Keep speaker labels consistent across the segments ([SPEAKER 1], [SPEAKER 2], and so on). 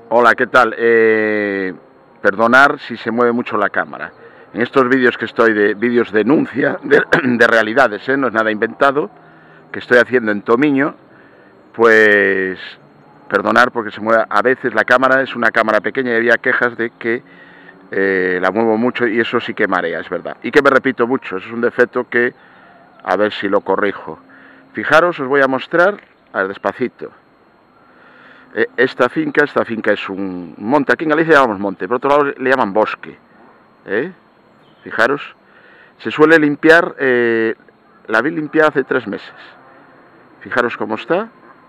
[SPEAKER 1] Hola, ¿qué tal? Perdonar si se mueve mucho la cámara. En estos vídeos que estoy, de vídeos de denuncia, de realidades, no es nada inventado, que estoy haciendo en Tomiño, pues perdonar porque se mueve. A veces la cámara es una cámara pequeña y había quejas de que la muevo mucho y eso sí que marea, es verdad. Y que me repito mucho, eso es un defecto que a ver si lo corrijo. Fijaros, os voy a mostrar, a ver, despacito. Esta finca es un monte, aquí en Galicia llamamos monte, por otro lado le llaman bosque. Fijaros, se suele limpiar, la vi limpiada hace 3 meses. Fijaros cómo está,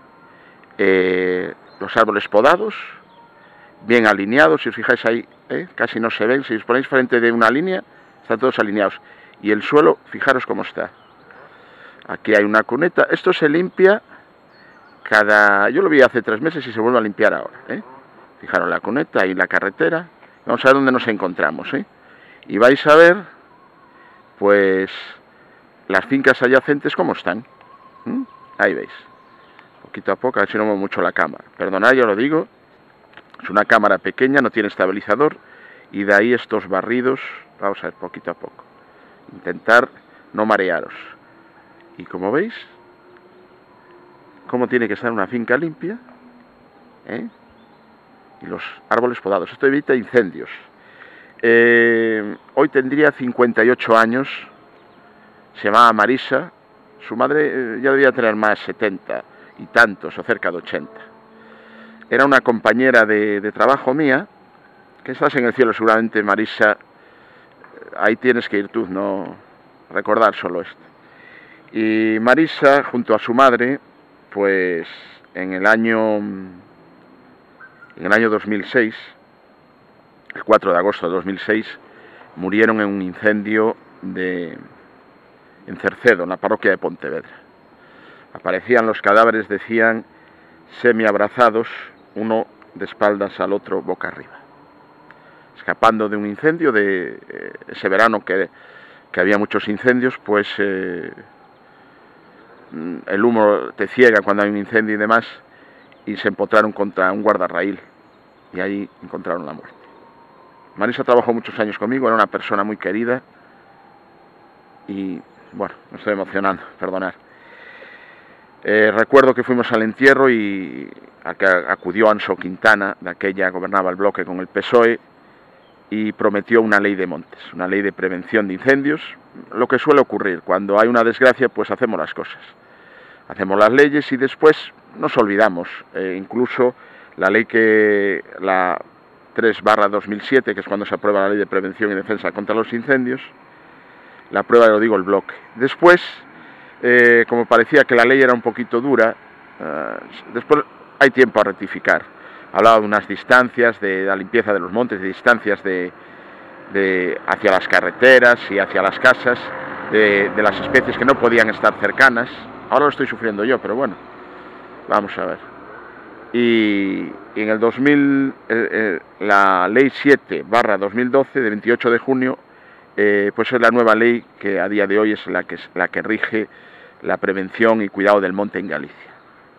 [SPEAKER 1] los árboles podados, bien alineados, si os fijáis ahí, casi no se ven, si os ponéis frente de una línea, están todos alineados. Y el suelo, fijaros cómo está. Aquí hay una cuneta, esto se limpia yo lo vi hace 3 meses y se vuelve a limpiar ahora. Fijaros la cuneta y la carretera. Vamos a ver dónde nos encontramos. Y vais a ver, pues, las fincas adyacentes cómo están. Ahí veis. Poquito a poco, a ver si no muevo mucho la cámara. Perdonad, ya lo digo. Es una cámara pequeña, no tiene estabilizador. Y de ahí estos barridos. Vamos a ver, poquito a poco. Intentar no marearos. Y como veis, cómo tiene que estar una finca limpia, y los árboles podados. Esto evita incendios. Hoy tendría 58 años, se llamaba Marisa, su madre ya debía tener más 70 y tantos, o cerca de 80. Era una compañera de trabajo mía, que estás en el cielo seguramente, Marisa, ahí tienes que ir tú, no recordar solo esto. Y Marisa, junto a su madre, pues en el año 2006, el 4 de agosto de 2006, murieron en un incendio en Cercedo, en la parroquia de Pontevedra. Aparecían los cadáveres, decían, semiabrazados, uno de espaldas al otro, boca arriba, escapando de un incendio de ese verano que había muchos incendios, pues el humo te ciega cuando hay un incendio y demás, y se empotraron contra un guardarraíl y ahí encontraron la muerte. Marisa trabajó muchos años conmigo, era una persona muy querida y bueno, me estoy emocionando, perdonad. Recuerdo que fuimos al entierro y acudió Anso Quintana, de aquella gobernaba el bloque con el PSOE, y prometió una ley de montes, una ley de prevención de incendios, lo que suele ocurrir, cuando hay una desgracia pues hacemos las cosas, hacemos las leyes y después nos olvidamos, incluso la ley la 3/2007, que es cuando se aprueba la ley de prevención y defensa contra los incendios, la aprueba, lo digo, el bloque. Después, como parecía que la ley era un poquito dura, después hay tiempo a rectificar. Hablaba de unas distancias de la limpieza de los montes, de distancias hacia las carreteras y hacia las casas, de las especies que no podían estar cercanas. Ahora lo estoy sufriendo yo, pero bueno, vamos a ver. Y en el 2000, la ley 7/2012, de 28 de junio, pues es la nueva ley que a día de hoy es la que rige la prevención y cuidado del monte en Galicia.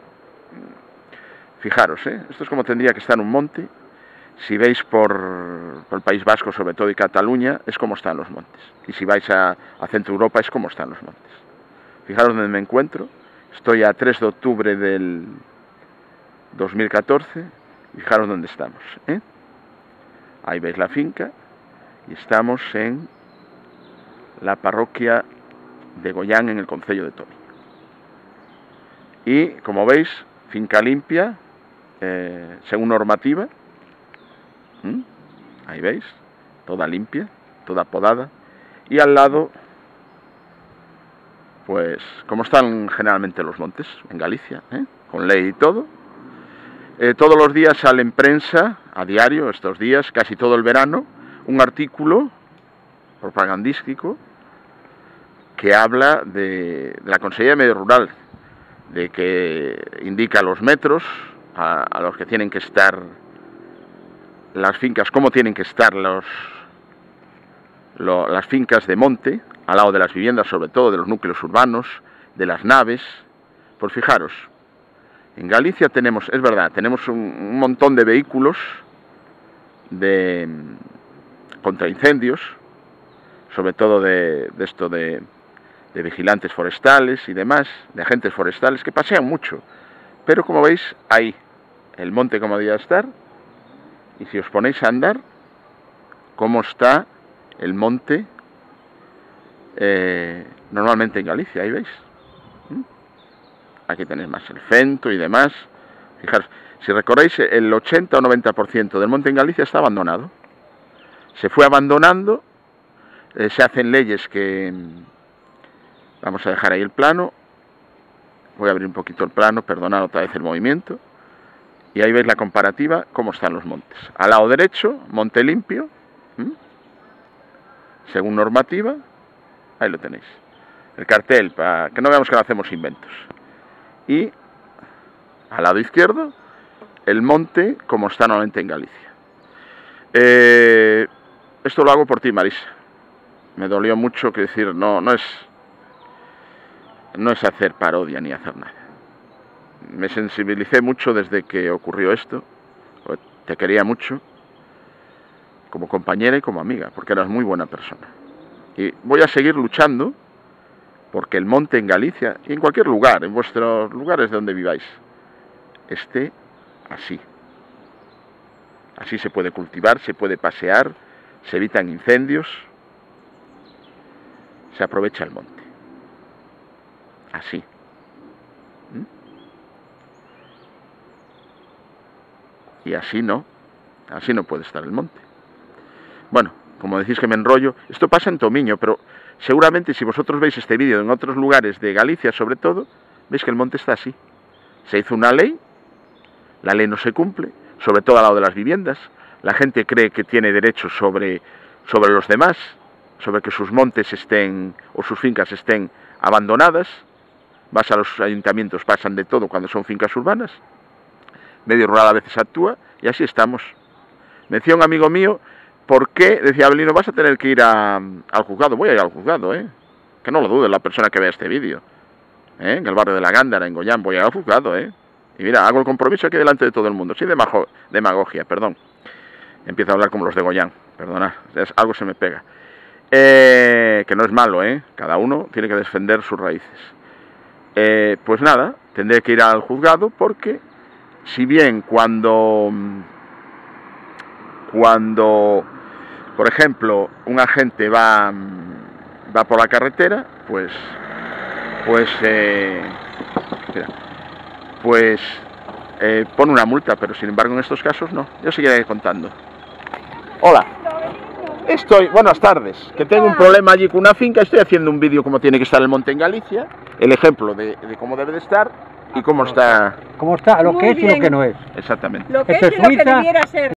[SPEAKER 1] Fijaros, esto es como tendría que estar un monte. Si veis por el País Vasco, sobre todo, y Cataluña, es como están los montes. Y si vais a Centro Europa, es como están los montes. Fijaros dónde me encuentro. Estoy a 3 de octubre del 2014. Fijaros dónde estamos. Ahí veis la finca. Y estamos en la parroquia de Goyán, en el concello de Tomiño. Y, como veis, finca limpia, según normativa. Ahí veis, toda limpia, toda podada. Y al lado, pues, como están generalmente los montes en Galicia, con ley y todo. Todos los días sale en prensa, a diario, estos días, casi todo el verano, un artículo propagandístico que habla de la Consejería de Medio Rural, de que indica los metros a los que tienen que estar las fincas, cómo tienen que estar las fincas de monte, al lado de las viviendas, sobre todo de los núcleos urbanos, de las naves. Pues fijaros, En Galicia tenemos, es verdad, tenemos un montón de vehículos contra incendios, sobre todo de vigilantes forestales y demás, de agentes forestales que pasean mucho. Pero como veis, ahí, el monte como debía estar, y si os ponéis a andar, cómo está el monte normalmente en Galicia, ahí veis. Aquí tenéis más el Fento y demás. Fijaros, si recordáis, el 80 o 90% del monte en Galicia está abandonado. Se fue abandonando, se hacen leyes que... Vamos a dejar ahí el plano. Voy a abrir un poquito el plano, perdonad otra vez el movimiento. Y ahí veis la comparativa, cómo están los montes. Al lado derecho, monte limpio, según normativa. Ahí lo tenéis. El cartel, para que no veamos que no hacemos inventos. Y al lado izquierdo, el monte como está normalmente en Galicia. Esto lo hago por ti, Marisa. Me dolió mucho, que decir, no es hacer parodia ni hacer nada. Me sensibilicé mucho desde que ocurrió esto. Te quería mucho, como compañera y como amiga, porque eras muy buena persona. Y voy a seguir luchando porque el monte en Galicia, y en cualquier lugar, en vuestros lugares de donde viváis, esté así. Así se puede cultivar, se puede pasear, se evitan incendios, se aprovecha el monte. Así. Y así no puede estar el monte. Bueno, como decís que me enrollo, esto pasa en Tomiño, pero seguramente si vosotros veis este vídeo en otros lugares de Galicia, sobre todo, veis que el monte está así. Se hizo una ley, la ley no se cumple, sobre todo al lado de las viviendas. La gente cree que tiene derechos sobre los demás, sobre que sus montes estén o sus fincas estén abandonadas. Vas a los ayuntamientos, pasan de todo cuando son fincas urbanas. Medio rural a veces actúa y así estamos. Me decía un amigo mío, ¿por qué? Decía Abelino, vas a tener que ir al juzgado. Voy a ir al juzgado, que no lo dude la persona que vea este vídeo. En el barrio de la Gándara, en Goyán, voy a ir al juzgado, Y mira, hago el compromiso aquí delante de todo el mundo. Sí, demagogia, perdón. Empiezo a hablar como los de Goyán, perdonad, algo se me pega. Que no es malo, Cada uno tiene que defender sus raíces. Pues nada, tendré que ir al juzgado porque, si bien cuando por ejemplo, un agente va por la carretera, pues pone una multa, pero sin embargo en estos casos no. Yo seguiré contando. Hola. Buenas tardes, que tengo un problema allí con una finca, estoy haciendo un vídeo como tiene que estar el monte en Galicia, el ejemplo de cómo debe de estar y cómo está...
[SPEAKER 2] ¿Cómo está? Lo que es y lo que no es.
[SPEAKER 1] Exactamente.
[SPEAKER 3] Lo que es y lo que debiera ser.